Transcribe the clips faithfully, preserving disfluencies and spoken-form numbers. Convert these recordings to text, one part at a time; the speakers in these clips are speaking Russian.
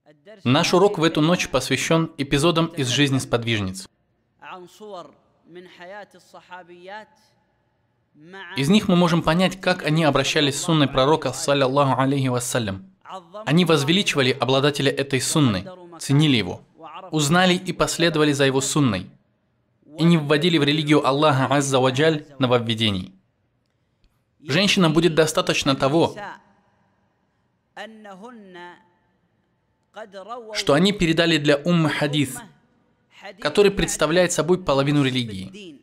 Наш урок в эту ночь посвящен эпизодам из жизни сподвижниц. Из них мы можем понять, как они обращались с сунной пророка, саллаллаху алейхи вассалям. Они возвеличивали обладателя этой сунны, ценили его, узнали и последовали за его сунной, и не вводили в религию Аллаха азза ва джаль нововведений. Женщинам будет достаточно того, что они передали для уммы хадис, который представляет собой половину религии.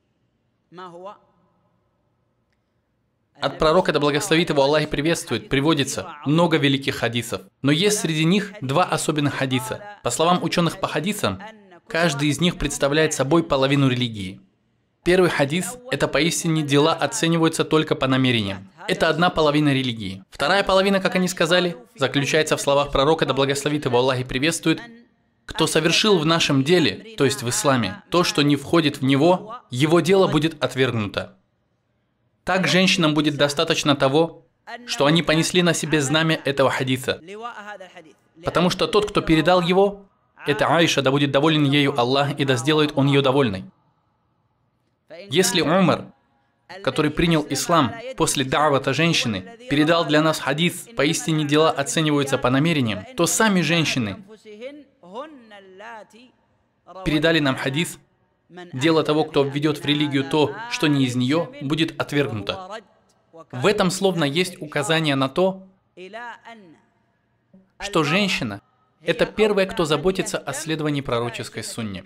От пророка, да благословит его Аллах и приветствует, приводится много великих хадисов. Но есть среди них два особенных хадиса. По словам ученых по хадисам, каждый из них представляет собой половину религии. Первый хадис – это поистине дела оцениваются только по намерениям. Это одна половина религии. Вторая половина, как они сказали, заключается в словах пророка, да благословит его Аллах и приветствует: кто совершил в нашем деле, то есть в исламе, то, что не входит в него, его дело будет отвергнуто. Так женщинам будет достаточно того, что они понесли на себе знамя этого хадиса. Потому что тот, кто передал его, это Аиша, да будет доволен ею Аллах, и да сделает он ее довольной. Если Умар, который принял ислам после да'вата женщины, передал для нас хадис, поистине дела оцениваются по намерениям, то сами женщины передали нам хадис: дело того, кто введет в религию то, что не из нее, будет отвергнуто. В этом словно есть указание на то, что женщина – это первая, кто заботится о следовании пророческой сунне.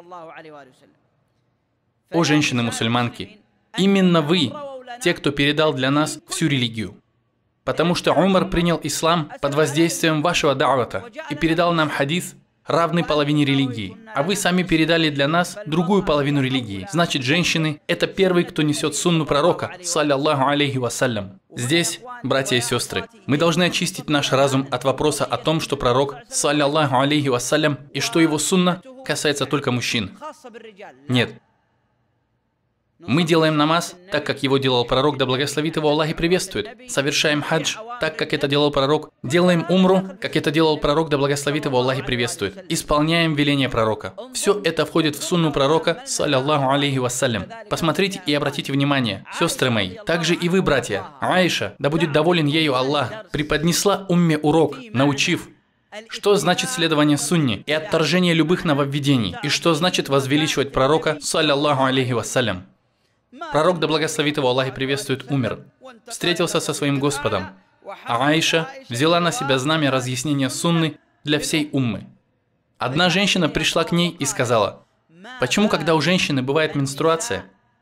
О женщины-мусульманки, именно вы, те, кто передал для нас всю религию. Потому что Умар принял ислам под воздействием вашего да'вата и передал нам хадис, равный половине религии, а вы сами передали для нас другую половину религии. Значит, женщины – это первый, кто несет сунну пророка, саллаллаху алейхи вассалям. Здесь, братья и сестры, мы должны очистить наш разум от вопроса о том, что пророк, саллаллаху алейхи вассалям, и что его сунна касается только мужчин. Нет. Мы делаем намаз, так как его делал пророк, да благословит его Аллах и приветствует. Совершаем хадж, так как это делал пророк. Делаем умру, как это делал пророк, да благословит его Аллах и приветствует. Исполняем веление пророка. Все это входит в сунну пророка, саллаллаху алейхи вассалям. Посмотрите и обратите внимание, сестры мои, также и вы, братья. Аиша, да будет доволен ею Аллах, преподнесла умме урок, научив, что значит следование сунне и отторжение любых нововведений, и что значит возвеличивать пророка, саллаллаху алейхи вассалям. Пророк, да благословит его Аллах и приветствует, умер, встретился со своим Господом, а Аиша взяла на себя знамя разъяснения сунны для всей уммы. Одна женщина пришла к ней и сказала: почему, когда у женщины бывает менструация,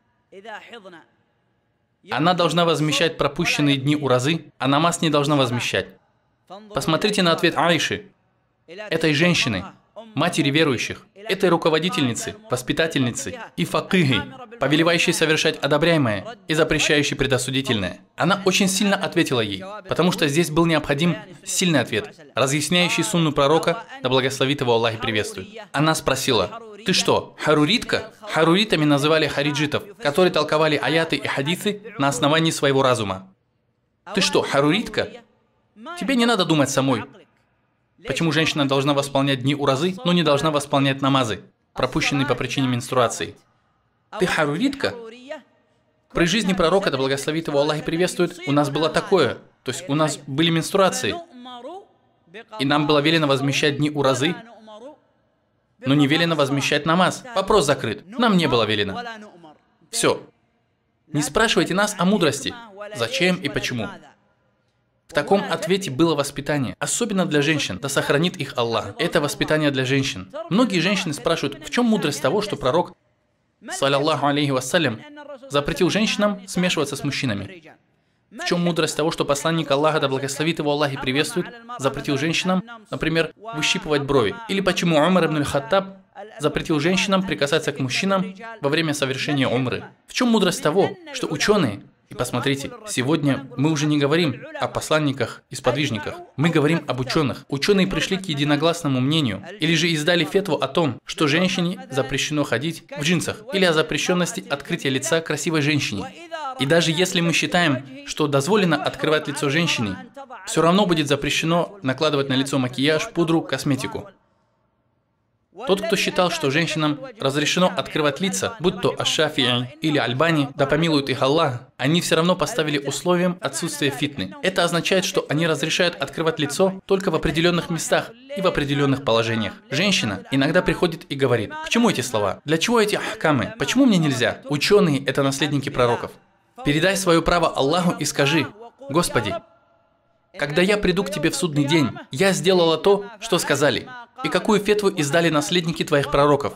она должна возмещать пропущенные дни уразы, а намаз не должна возмещать? Посмотрите на ответ Аиши, этой женщины, матери верующих, этой руководительницы, воспитательницы и факыхи, повелевающей совершать одобряемое и запрещающей предосудительное. Она очень сильно ответила ей, потому что здесь был необходим сильный ответ, разъясняющий сунну пророка, да благословит его Аллах и приветствует. Она спросила: ты что, харуритка? Харуритами называли хариджитов, которые толковали аяты и хадисы на основании своего разума. Ты что, харуритка? Тебе не надо думать самой. Почему женщина должна восполнять дни уразы, но не должна восполнять намазы, пропущенные по причине менструации? Ты харуритка? При жизни пророка, да благословит его Аллах и приветствует, у нас было такое. То есть у нас были менструации. И нам было велено возмещать дни уразы, но не велено возмещать намаз. Вопрос закрыт. Нам не было велено. Все. Не спрашивайте нас о мудрости. Зачем и почему. В таком ответе было воспитание, особенно для женщин, да сохранит их Аллах. Это воспитание для женщин. Многие женщины спрашивают, в чем мудрость того, что пророк, саллаллаху алейхи вассалям, запретил женщинам смешиваться с мужчинами? В чем мудрость того, что посланник Аллаха, да благословит его Аллах и приветствует, запретил женщинам, например, выщипывать брови? Или почему Умар ибн аль-Хаттаб запретил женщинам прикасаться к мужчинам во время совершения умры? В чем мудрость того, что ученые... И посмотрите, сегодня мы уже не говорим о посланниках и сподвижниках, мы говорим об ученых. Ученые пришли к единогласному мнению, или же издали фетву о том, что женщине запрещено ходить в джинсах, или о запрещенности открытия лица красивой женщине. И даже если мы считаем, что дозволено открывать лицо женщине, все равно будет запрещено накладывать на лицо макияж, пудру, косметику. Тот, кто считал, что женщинам разрешено открывать лица, будь то Аш-Шафи'и или Альбани, да помилует их Аллах, они все равно поставили условием отсутствие фитны. Это означает, что они разрешают открывать лицо только в определенных местах и в определенных положениях. Женщина иногда приходит и говорит: к чему эти слова? Для чего эти ахкамы? Почему мне нельзя? Ученые – это наследники пророков. Передай свое право Аллаху и скажи: Господи, когда я приду к Тебе в судный день, я сделала то, что сказали, и какую фетву издали наследники Твоих пророков.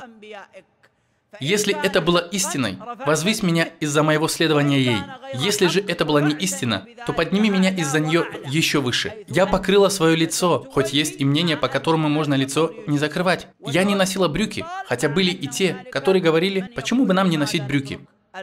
Если это было истиной, возвысь меня из-за моего следования ей. Если же это была не истина, то подними меня из-за нее еще выше. Я покрыла свое лицо, хоть есть и мнение, по которому можно лицо не закрывать. Я не носила брюки, хотя были и те, которые говорили, почему бы нам не носить брюки.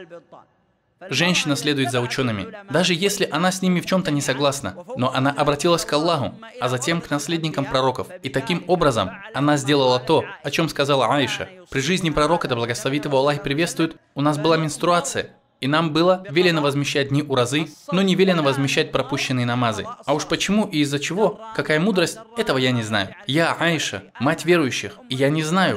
Женщина следует за учеными, даже если она с ними в чем-то не согласна, но она обратилась к Аллаху, а затем к наследникам пророков, и таким образом она сделала то, о чем сказала Аиша. При жизни пророка, да благословит его Аллах и приветствует, у нас была менструация, и нам было велено возмещать дни уразы, но не велено возмещать пропущенные намазы. А уж почему и из-за чего, какая мудрость, этого я не знаю. Я Аиша, мать верующих, и я не знаю.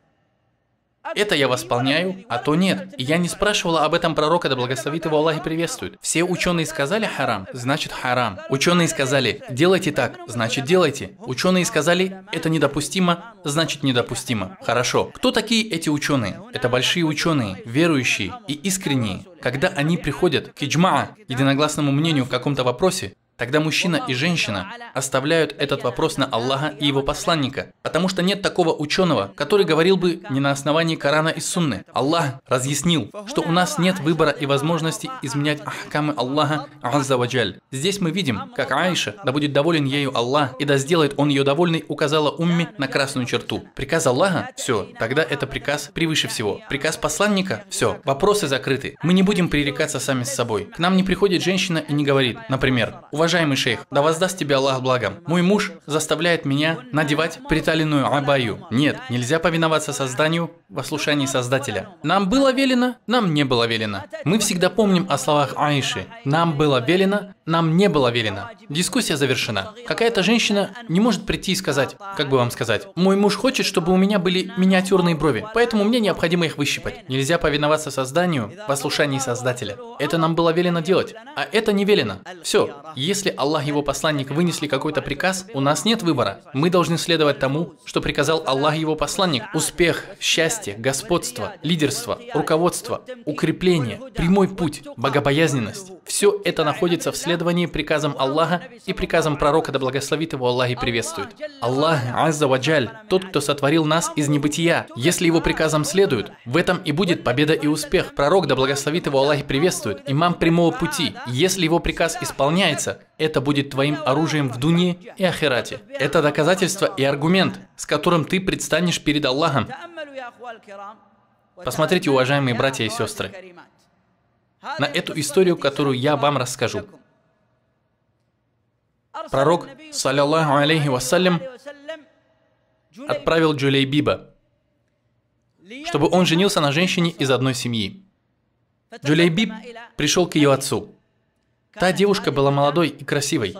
Это я восполняю, а то нет. И я не спрашивала об этом пророка, да благословит его Аллах и приветствует. Все ученые сказали харам, значит харам. Ученые сказали, делайте так, значит делайте. Ученые сказали, это недопустимо, значит недопустимо. Хорошо. Кто такие эти ученые? Это большие ученые, верующие и искренние. Когда они приходят к иджмаа, единогласному мнению в каком-то вопросе, тогда мужчина и женщина оставляют этот вопрос на Аллаха и его посланника, потому что нет такого ученого, который говорил бы не на основании Корана и Сунны. Аллах разъяснил, что у нас нет выбора и возможности изменять ахкамы Аллаха Азза ва Джаль. Здесь мы видим, как Аиша, да будет доволен ею Аллах, и да сделает он ее довольной, указала умме на красную черту. Приказ Аллаха – все, тогда это приказ превыше всего. Приказ посланника – все, вопросы закрыты. Мы не будем пререкаться сами с собой. К нам не приходит женщина и не говорит, например, уважаемый шейх, да воздаст тебе Аллах благом. Мой муж заставляет меня надевать приталенную абаю. Нет, нельзя повиноваться созданию в ослушании Создателя. Нам было велено, нам не было велено. Мы всегда помним о словах Аиши. Нам было велено, нам не было велено. Дискуссия завершена. Какая-то женщина не может прийти и сказать, как бы вам сказать, мой муж хочет, чтобы у меня были миниатюрные брови, поэтому мне необходимо их выщипать. Нельзя повиноваться созданию в ослушании Создателя. Это нам было велено делать, а это не велено. Все. Если Аллах и его посланник вынесли какой-то приказ, у нас нет выбора. Мы должны следовать тому, что приказал Аллах и его посланник. Успех, счастье, господство, лидерство, руководство, укрепление, прямой путь, богобоязненность. Все это находится в следовании приказам Аллаха и приказам пророка, да благословит его Аллах и приветствует. Аллах Азза ва Джаль, тот, кто сотворил нас из небытия. Если его приказам следуют, в этом и будет победа и успех. Пророк, да благословит его Аллах и приветствует, имам прямого пути. Если его приказ исполняется, это будет твоим оружием в дуне и ахирате. Это доказательство и аргумент, с которым ты предстанешь перед Аллахом. Посмотрите, уважаемые братья и сестры, на эту историю, которую я вам расскажу. Пророк, саллаллаху алейхи вассалям, отправил Джулейбиба, чтобы он женился на женщине из одной семьи. Джулейбиб пришел к ее отцу. Та девушка была молодой и красивой,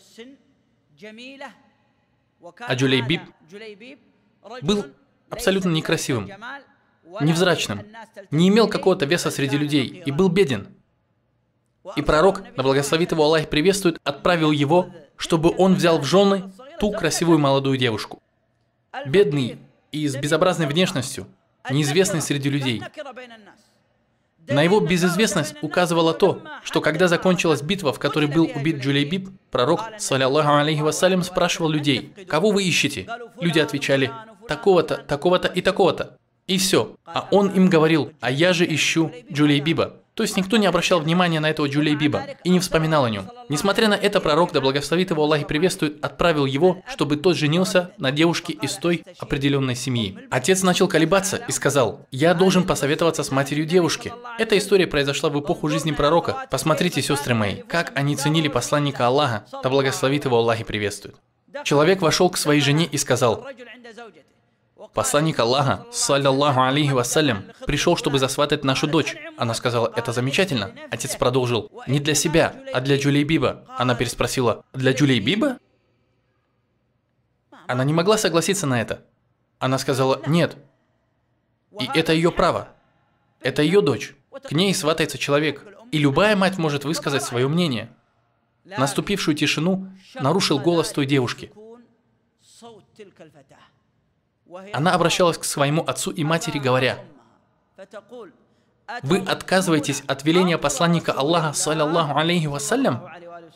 а Джулейбиб был абсолютно некрасивым, невзрачным, не имел какого-то веса среди людей и был беден. И пророк, да благословит его Аллах приветствует, отправил его, чтобы он взял в жены ту красивую молодую девушку. Бедный и с безобразной внешностью, неизвестный среди людей. На его безызвестность указывало то, что когда закончилась битва, в которой был убит Джулейбиб, пророк, саллаллаху алейхи вассалям, спрашивал людей, кого вы ищете? Люди отвечали, такого-то, такого-то и такого-то. И все. А он им говорил, а я же ищу Джулейбиба. То есть никто не обращал внимания на этого Джулейбиба и не вспоминал о нем. Несмотря на это, пророк, да благословит его Аллах и приветствует, отправил его, чтобы тот женился на девушке из той определенной семьи. Отец начал колебаться и сказал, я должен посоветоваться с матерью девушки. Эта история произошла в эпоху жизни пророка. Посмотрите, сестры мои, как они ценили посланника Аллаха, да благословит его Аллах и приветствует. Человек вошел к своей жене и сказал, посланник Аллаха, саллаллаху алейхи вассалям, пришел, чтобы засватать нашу дочь. Она сказала: это замечательно. Отец продолжил: не для себя, а для Джулейбиба. Она переспросила: для Джулейбиба? Она не могла согласиться на это. Она сказала: нет. И это ее право. Это ее дочь. К ней сватается человек. И любая мать может высказать свое мнение. Наступившую тишину нарушил голос той девушки. Она обращалась к своему отцу и матери, говоря: вы отказываетесь от веления посланника Аллаха, саллаллаху алейхи вассалям?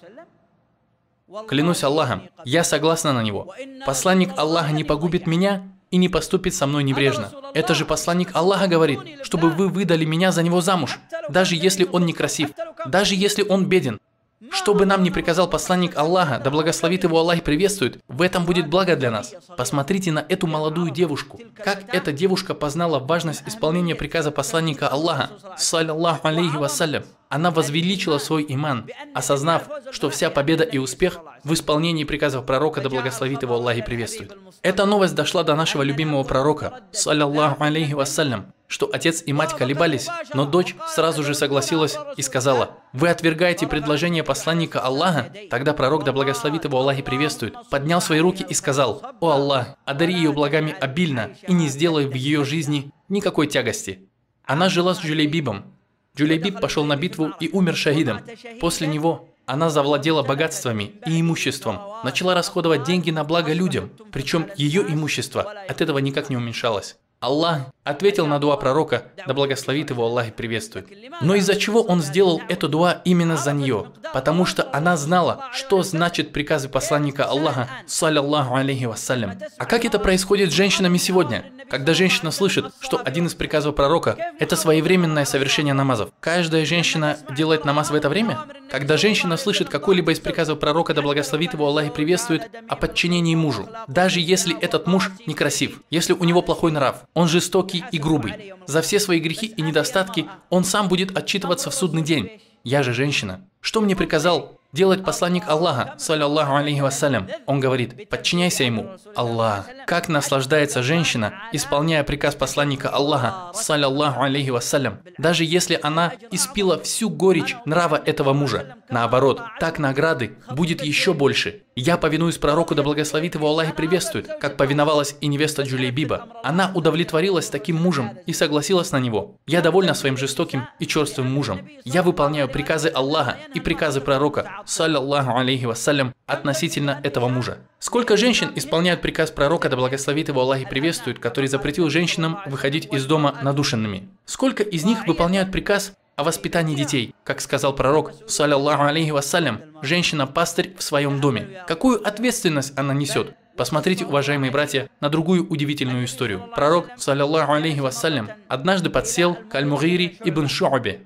Клянусь Аллахом, я согласна на него. Посланник Аллаха не погубит меня и не поступит со мной небрежно. Это же посланник Аллаха говорит, чтобы вы выдали меня за него замуж, даже если он некрасив, даже если он беден. Что бы нам ни приказал посланник Аллаха, да благословит его Аллах и приветствует, в этом будет благо для нас. Посмотрите на эту молодую девушку. Как эта девушка познала важность исполнения приказа посланника Аллаха, саллаллаху алейхи вассалям. Она возвеличила свой иман, осознав, что вся победа и успех в исполнении приказов пророка, да благословит его Аллах и приветствует. Эта новость дошла до нашего любимого пророка, саллаллаху алейхи вассалям, что отец и мать колебались, но дочь сразу же согласилась и сказала: вы отвергаете предложение посланника Аллаха? Тогда пророк, да благословит его Аллах и приветствует, поднял свои руки и сказал: о Аллах, одари ее благами обильно и не сделай в ее жизни никакой тягости. Она жила с Джулейбибом. Джулейбиб пошел на битву и умер шахидом. После него она завладела богатствами и имуществом, начала расходовать деньги на благо людям, причем ее имущество от этого никак не уменьшалось. Аллах ответил на дуа пророка, да благословит его Аллах и приветствует. Но из-за чего он сделал эту дуа именно за нее? Потому что она знала, что значит приказы посланника Аллаха, саллаллаху алейхи вассалям. А как это происходит с женщинами сегодня? Когда женщина слышит, что один из приказов пророка – это своевременное совершение намазов. Каждая женщина делает намаз в это время? Когда женщина слышит какой-либо из приказов пророка, да благословит его Аллах и приветствует, о подчинении мужу, даже если этот муж некрасив, если у него плохой нрав, он жестокий и грубый, за все свои грехи и недостатки он сам будет отчитываться в судный день. Я же женщина. Что мне приказал делать посланник Аллаха, саллаллаху алейхи вассалям? Он говорит: подчиняйся ему. Аллах, как наслаждается женщина, исполняя приказ посланника Аллаха, саллаллаху алейхи вассалям, даже если она испила всю горечь нрава этого мужа. Наоборот, так награды будет еще больше. Я повинуюсь пророку, да благословит его Аллах и приветствует, как повиновалась и невеста Джулейбиба. Она удовлетворилась таким мужем и согласилась на него. Я довольна своим жестоким и черствым мужем. Я выполняю приказы Аллаха и приказы пророка, саллаллаху алейхи вассалям, относительно этого мужа. Сколько женщин исполняют приказ пророка, да благословит его Аллах и приветствует, который запретил женщинам выходить из дома надушенными? Сколько из них выполняют приказ о воспитании детей? Как сказал пророк, саллаллаху алейхи вассалям, женщина-пастырь в своем доме. Какую ответственность она несет? Посмотрите, уважаемые братья, на другую удивительную историю. Пророк, саллаллаху алейхи вассалям, однажды подсел к Аль-Мугири ибн Шу'бе.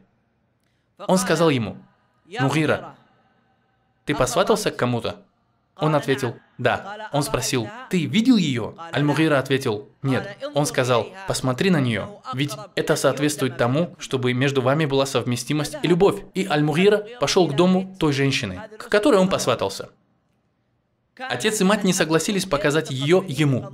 Он сказал ему: Мугира, ты посватался к кому-то? Он ответил: да. Он спросил: ты видел ее? Аль-Мугира ответил: нет. Он сказал: посмотри на нее, ведь это соответствует тому, чтобы между вами была совместимость и любовь. И Аль-Мугира пошел к дому той женщины, к которой он посватался. Отец и мать не согласились показать ее ему.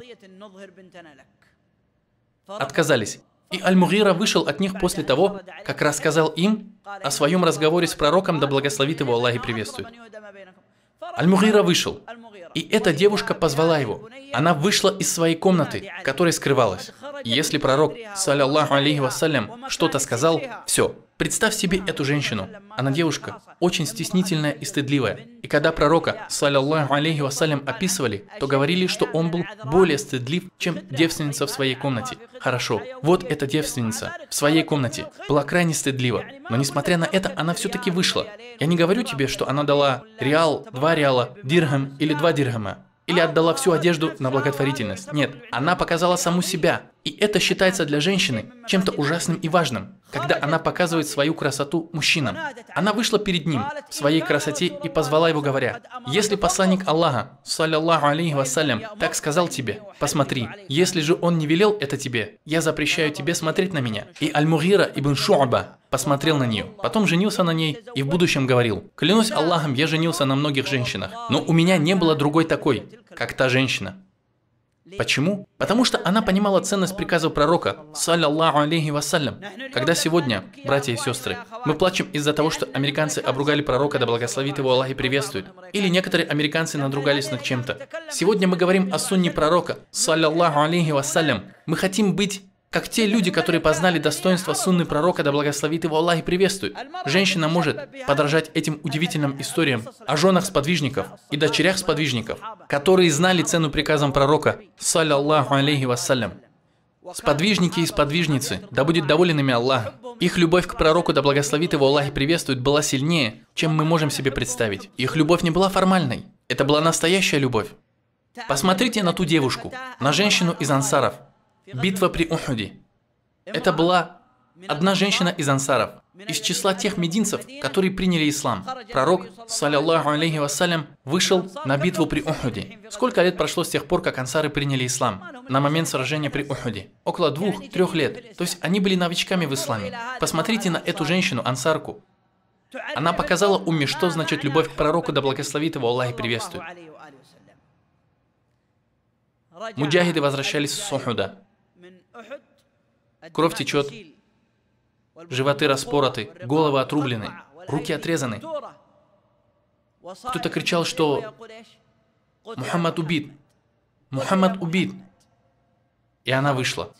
Отказались. И Аль-Мугира вышел от них после того, как рассказал им о своем разговоре с пророком, да благословит его Аллах и приветствует. Аль-Мугира вышел, и эта девушка позвала его. Она вышла из своей комнаты, в которой скрывалась. И если пророк, саллаллаху алейхи вассалям, что-то сказал, все. Представь себе эту женщину. Она девушка, очень стеснительная и стыдливая. И когда пророка, саллаллаху алейхи вассалям, описывали, то говорили, что он был более стыдлив, чем девственница в своей комнате. Хорошо, вот эта девственница в своей комнате была крайне стыдлива. Но несмотря на это, она все-таки вышла. Я не говорю тебе, что она дала реал, два реала, дирхам или два дирхама. Или отдала всю одежду на благотворительность. Нет, она показала саму себя. И это считается для женщины чем-то ужасным и важным, когда она показывает свою красоту мужчинам. Она вышла перед ним в своей красоте и позвала его, говоря: если посланник Аллаха, саллаллаху алейхи вассалям, так сказал тебе, посмотри, если же он не велел это тебе, я запрещаю тебе смотреть на меня. И Аль-Мугира ибн Шу'ба посмотрел на нее, потом женился на ней и в будущем говорил: клянусь Аллахом, я женился на многих женщинах, но у меня не было другой такой, как та женщина. Почему? Потому что она понимала ценность приказов пророка, саллаллаху алейхи вассалям. Когда сегодня, братья и сестры, мы плачем из-за того, что американцы обругали пророка, да благословит его Аллах и приветствует, или некоторые американцы надругались над чем-то. Сегодня мы говорим о сунне пророка, саллаллаху алейхи вассалям. Мы хотим быть как те люди, которые познали достоинство сунны пророка, да благословит его Аллах и приветствует. Женщина может подражать этим удивительным историям о женах сподвижников и дочерях сподвижников, которые знали цену приказам пророка, саллаллаху алейхи вассалям. Сподвижники и сподвижницы, да будет доволен ими Аллах. Их любовь к пророку, да благословит его Аллах и приветствует, была сильнее, чем мы можем себе представить. Их любовь не была формальной, это была настоящая любовь. Посмотрите на ту девушку, на женщину из ансаров. Битва при Ухуде. Это была одна женщина из ансаров, из числа тех мединцев, которые приняли ислам. Пророк, саллаллаху алейхи вассалям, вышел на битву при Ухуде. Сколько лет прошло с тех пор, как ансары приняли ислам? На момент сражения при Ухуде. Около двух-трех лет. То есть они были новичками в исламе. Посмотрите на эту женщину, ансарку. Она показала умме, что значит любовь к пророку, да благословит его Аллах и приветствует. Муджахиды возвращались с Ухуда. Кровь течет, животы распороты, головы отрублены, руки отрезаны. Кто-то кричал, что Мухаммад убит, Мухаммад убит. И она вышла.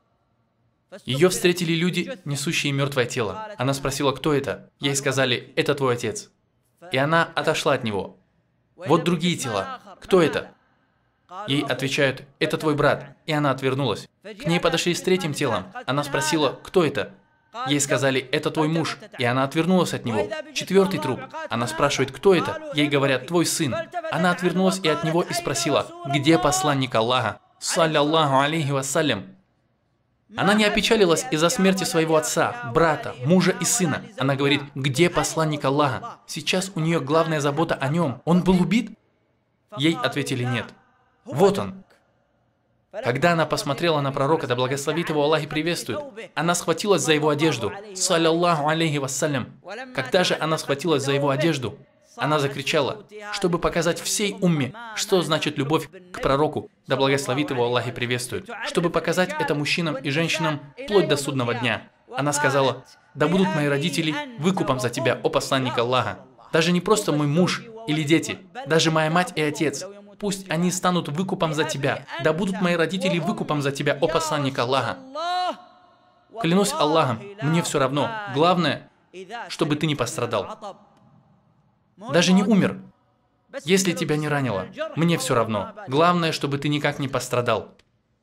Ее встретили люди, несущие мертвое тело. Она спросила, кто это? Ей сказали, это твой отец. И она отошла от него. Вот другие тела. Кто это? Ей отвечают, это твой брат, и она отвернулась. К ней подошли с третьим телом. Она спросила, кто это? Ей сказали, это твой муж, и она отвернулась от него. Четвертый труп. Она спрашивает, кто это? Ей говорят, твой сын. Она отвернулась и от него и спросила, где посланник Аллаха? Саллаллаху алейхи вассалям. Она не опечалилась из-за смерти своего отца, брата, мужа и сына. Она говорит, где посланник Аллаха? Сейчас у нее главная забота о нем. Он был убит? Ей ответили, нет. Вот он. Когда она посмотрела на пророка, да благословит его Аллах и приветствует, она схватилась за его одежду. Саллаллаху алейхи вассалям. Когда же она схватилась за его одежду, она закричала, чтобы показать всей умме, что значит любовь к пророку, да благословит его Аллах и приветствует. Чтобы показать это мужчинам и женщинам вплоть до судного дня. Она сказала, да будут мои родители выкупом за тебя, о посланник Аллаха. Даже не просто мой муж или дети, даже моя мать и отец. Пусть они станут выкупом за тебя. Да будут мои родители выкупом за тебя, о посланник Аллаха. Клянусь Аллахом, мне все равно. Главное, чтобы ты не пострадал. Даже не умер. Если тебя не ранило, мне все равно. Главное, чтобы ты никак не пострадал.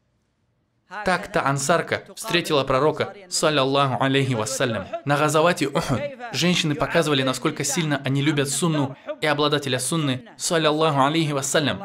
Так та ансарка встретила пророка, саллаллаху алейхи вассалям. На газавате Ухуд женщины показывали, насколько сильно они любят сунну и обладателя сунны, саллаллаху алейхи вассалям.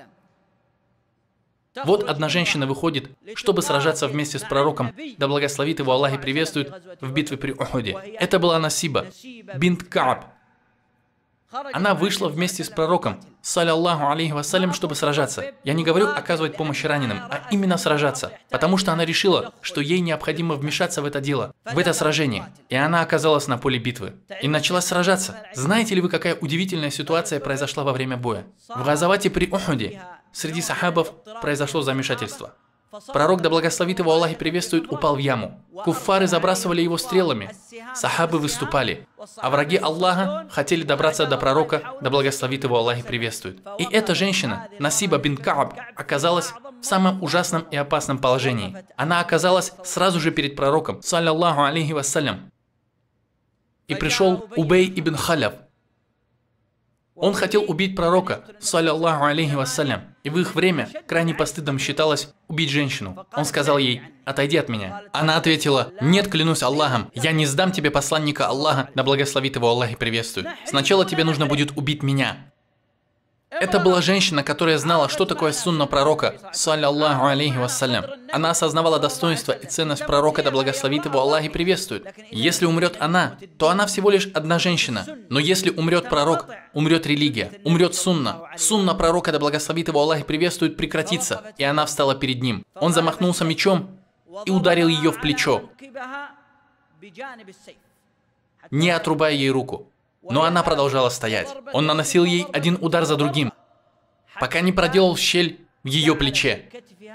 Вот одна женщина выходит, чтобы сражаться вместе с пророком, да благословит его Аллах и приветствует, в битве при Ухуде. Это была Насиба, бинт Кааб. Она вышла вместе с пророком, саллаллаху алейхи вассалям, чтобы сражаться. Я не говорю оказывать помощь раненым, а именно сражаться. Потому что она решила, что ей необходимо вмешаться в это дело, в это сражение. И она оказалась на поле битвы. И начала сражаться. Знаете ли вы, какая удивительная ситуация произошла во время боя? В газавате при Ухуде среди сахабов произошло замешательство. Пророк, да благословит его Аллах и приветствует, упал в яму. Куффары забрасывали его стрелами. Сахабы выступали. А враги Аллаха хотели добраться до пророка, да благословит его Аллах и приветствует. И эта женщина, Насиба бинт Кааб, оказалась в самом ужасном и опасном положении. Она оказалась сразу же перед пророком, саллаллаху алейхи вассалям. И пришел Убей ибн Халяв. Он хотел убить пророка, саллаллаху алейхи вассалям. И в их время крайне постыдным считалось убить женщину. Он сказал ей, отойди от меня. Она ответила, нет, клянусь Аллахом, я не сдам тебе посланника Аллаха, да благословит его Аллах и приветствует. Сначала тебе нужно будет убить меня. Это была женщина, которая знала, что такое сунна пророка, саллаллаху алейхи вассалям. Она осознавала достоинство и ценность пророка, да благословит его Аллах и приветствует. Если умрет она, то она всего лишь одна женщина. Но если умрет пророк, умрет религия, умрет сунна. Сунна пророка, да благословит его Аллах и приветствует, прекратится. И она встала перед ним. Он замахнулся мечом и ударил ее в плечо, не отрубая ей руку. Но она продолжала стоять. Он наносил ей один удар за другим, пока не проделал щель в ее плече.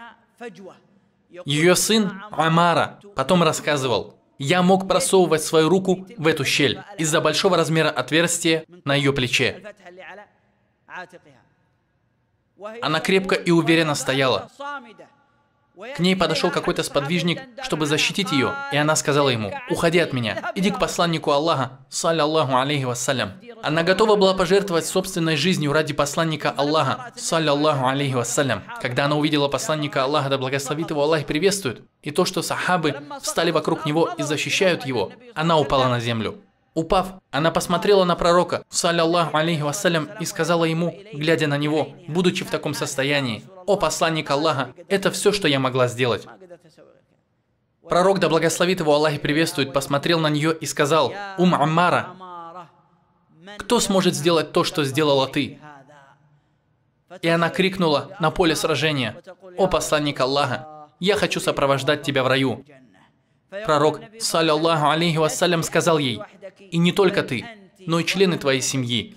Ее сын Амара потом рассказывал: «Я мог просовывать свою руку в эту щель из-за большого размера отверстия на ее плече». Она крепко и уверенно стояла. К ней подошел какой-то сподвижник, чтобы защитить ее, и она сказала ему: «Уходи от меня, иди к посланнику Аллаха, саллаллаху алейхи вассалям». Она готова была пожертвовать собственной жизнью ради посланника Аллаха, саллаллаху алейхи вассалям. Когда она увидела посланника Аллаха, да благословит его Аллах и приветствует, и то, что сахабы встали вокруг него и защищают его, она упала на землю. Упав, она посмотрела на пророка, саллаллаху алейхи вассалям, и сказала ему, глядя на него, будучи в таком состоянии: «О посланник Аллаха, это все, что я могла сделать». Пророк, да благословит его Аллах и приветствует, посмотрел на нее и сказал: «Ум Аммара, кто сможет сделать то, что сделала ты?» И она крикнула на поле сражения: «О посланник Аллаха, я хочу сопровождать тебя в раю». Пророк, саллаллаху алейхи вассалям, сказал ей: «И не только ты, но и члены твоей семьи.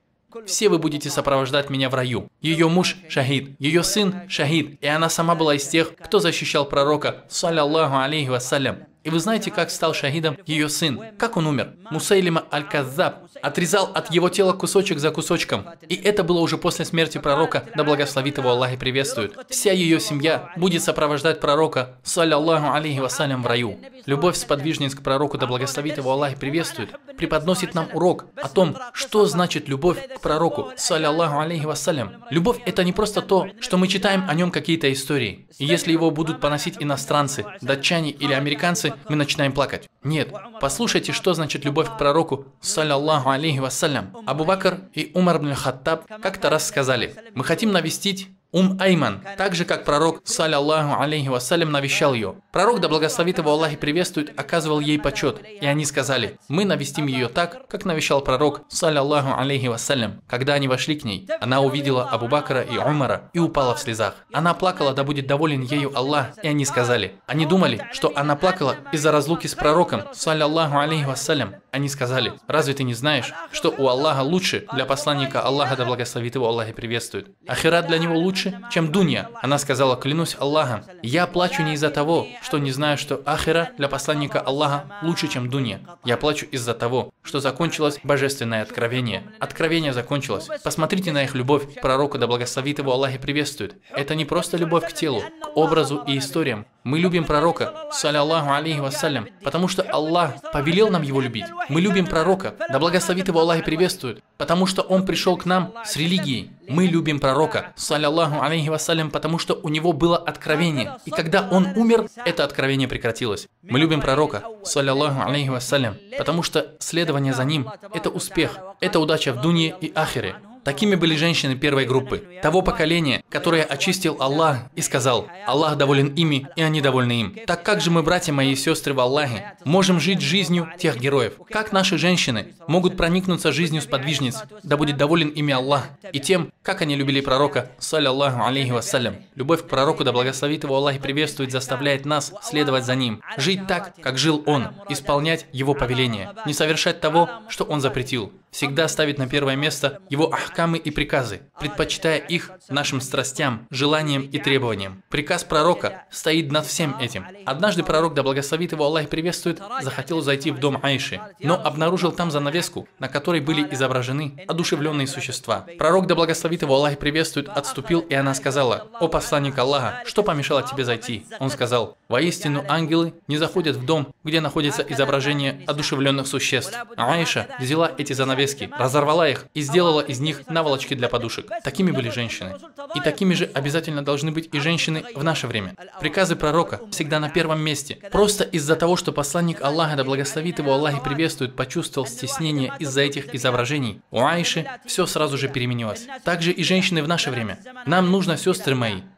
Все вы будете сопровождать меня в раю». Ее муж шахид, ее сын шахид, и она сама была из тех, кто защищал пророка, саллаллаху алейхи вассалям. И вы знаете, как стал шахидом ее сын? Как он умер? Мусайлима аль-Каззаб отрезал от его тела кусочек за кусочком. И это было уже после смерти пророка, да благословит его Аллах и приветствует. Вся ее семья будет сопровождать пророка, саллаллаху алейхи вассалям, в раю. Любовь сподвижниц к пророку, да благословит его Аллах и приветствует, преподносит нам урок о том, что значит любовь к пророку, саллаллаху алейхи вассалям. Любовь – это не просто то, что мы читаем о нем какие-то истории. И если его будут поносить иностранцы, датчане или американцы, мы начинаем плакать. Нет, послушайте, что значит любовь к пророку, саллаллаху алейхи вассалям. Абу Бакр и Умар ибн Хаттаб как-то раз сказали: «Мы хотим навестить Ум Айман, так же, как пророк, саллаллаху алейхи вассалям, навещал ее». Пророк, да благословит его Аллах и приветствует, оказывал ей почет. И они сказали: «Мы навестим ее так, как навещал пророк, саллаллаху алейхи вассалям». Когда они вошли к ней, она увидела Абу Бакра и Умара и упала в слезах. Она плакала, да будет доволен ею Аллах. И они сказали, они думали, что она плакала из-за разлуки с пророком, саллаллаху алейхи вассалям. Они сказали: «Разве ты не знаешь, что у Аллаха лучше для посланника Аллаха, да благословит его Аллах и приветствует? Ахират для него лучше, чем дунья». Она сказала: «Клянусь Аллахом, я плачу не из-за того, что не знаю, что ахира для посланника Аллаха лучше, чем дунья. Я плачу из-за того, что закончилось божественное откровение. Откровение закончилось. Посмотрите на их любовь к пророку, да благословит его Аллах и приветствует. Это не просто любовь к телу, к образу и историям. Мы любим пророка, саллаллаху алейхи вассалям, потому что Аллах повелел нам его любить. Мы любим пророка, да благословит его Аллах и приветствует, потому что он пришел к нам с религией. Мы любим пророка, саллаллаху алейхи вассалям, потому что у него было откровение. И когда он умер, это откровение прекратилось. Мы любим пророка, саллаллаху алейхи вассалям, потому что следование за ним – это успех, это удача в дунье и ахире. Такими были женщины первой группы, того поколения, которое очистил Аллах и сказал: «Аллах доволен ими, и они довольны им». Так как же мы, братья мои и сестры в Аллахе, можем жить жизнью тех героев? Как наши женщины могут проникнуться жизнью сподвижниц, да будет доволен ими Аллах, и тем, как они любили пророка, саллаллаху алейхи вассалям? Любовь к пророку, да благословит его Аллах и приветствует, заставляет нас следовать за ним, жить так, как жил он, исполнять его повеления, не совершать того, что он запретил, всегда ставить на первое место его ахкамы и приказы, предпочитая их нашим страстям, желаниям и требованиям. Приказ пророка стоит над всем этим. Однажды пророк, да благословит его Аллах и приветствует, захотел зайти в дом Аиши, но обнаружил там занавеску, на которой были изображены одушевленные существа. Пророк, да благословит его Аллах и приветствует, отступил, и она сказала: «О посланник Аллаха, что помешало тебе зайти?» Он сказал: «Воистину ангелы не заходят в дом, где находится изображение одушевленных существ». Аиша взяла эти занавески, разорвала их и сделала из них наволочки для подушек. Такими были женщины. И такими же обязательно должны быть и женщины в наше время. Приказы пророка всегда на первом месте. Просто из-за того, что посланник Аллаха, да благословит его Аллах и приветствует, почувствовал стеснение из-за этих изображений, у Аиши все сразу же переменилось. Также и женщины в наше время. Нам нужно, сестры мои,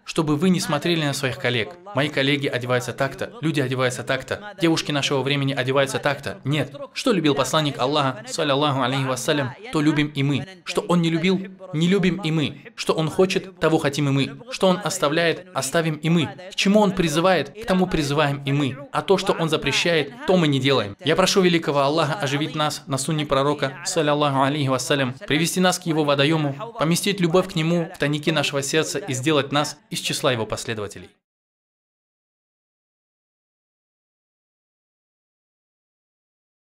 чтобы вы не смотрели на своих коллег. Мои коллеги одеваются так-то, люди одеваются так-то, девушки нашего времени одеваются так-то. Нет. Что любил посланник Аллаха, саллаллаху алейхи вассалям, то любим и мы. Что он не любил, не любим и мы. Что он хочет, того хотим и мы. Что он оставляет, оставим и мы. К чему он призывает, к тому призываем и мы. А то, что он запрещает, то мы не делаем. Я прошу великого Аллаха оживить нас на сунне пророка, саллаллаху алейхи вассалям, привести нас к его водоему, поместить любовь к нему в тайники нашего сердца и сделать нас из числа его последователей.